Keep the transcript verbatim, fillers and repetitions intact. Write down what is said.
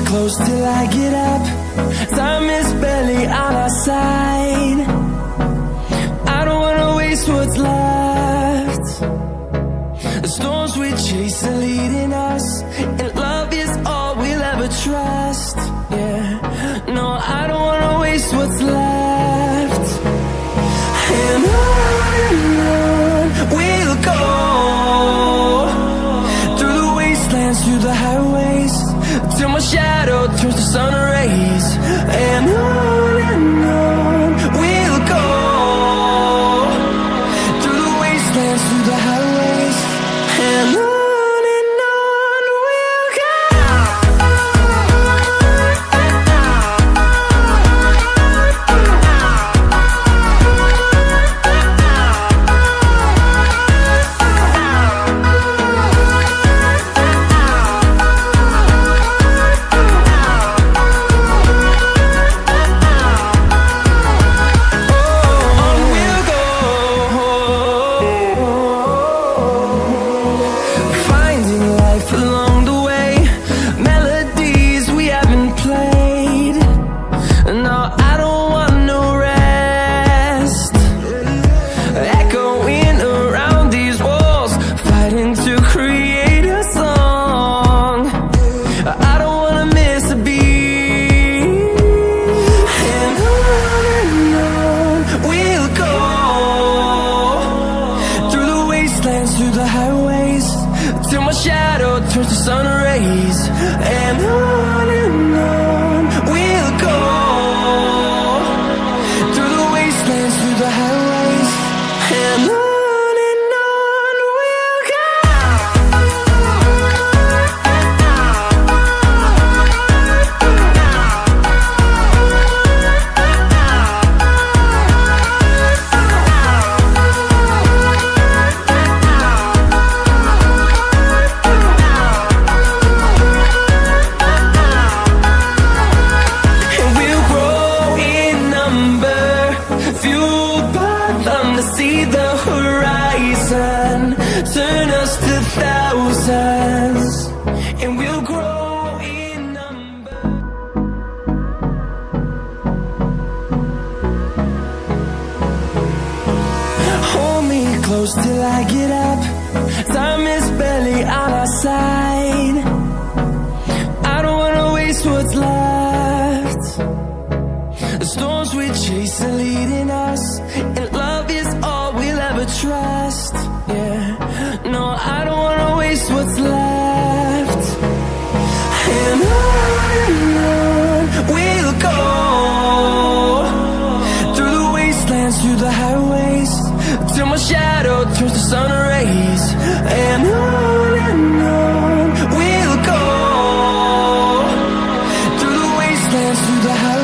close till I get up. Time is barely on our side. I don't wanna waste what's left. The storms we chase are leading us, and love is all we'll ever trust. Yeah, no, I don't wanna waste what's left. And on and on we'll go, through the wastelands, through the highways, till my shadow turns to sun rays. And on and on we'll go, through the wastelands, through the highways, and on. Through the highways, till my shadow turns to sun rays. And on and on we'll go, through the wastelands, through the highways, and on. See the horizon, turn us to thousands, and we'll grow in number. Hold me close till I get up. Time is barely on our side. I don't wanna waste what's left. The storms we chase are leading us, and love is all we'll ever trust. Yeah, no, I don't wanna waste what's left. And on and on we'll go, through the wastelands, through the highways, till my shadow turns to sun rays. And on and on we'll go, through the wastelands, through the highways.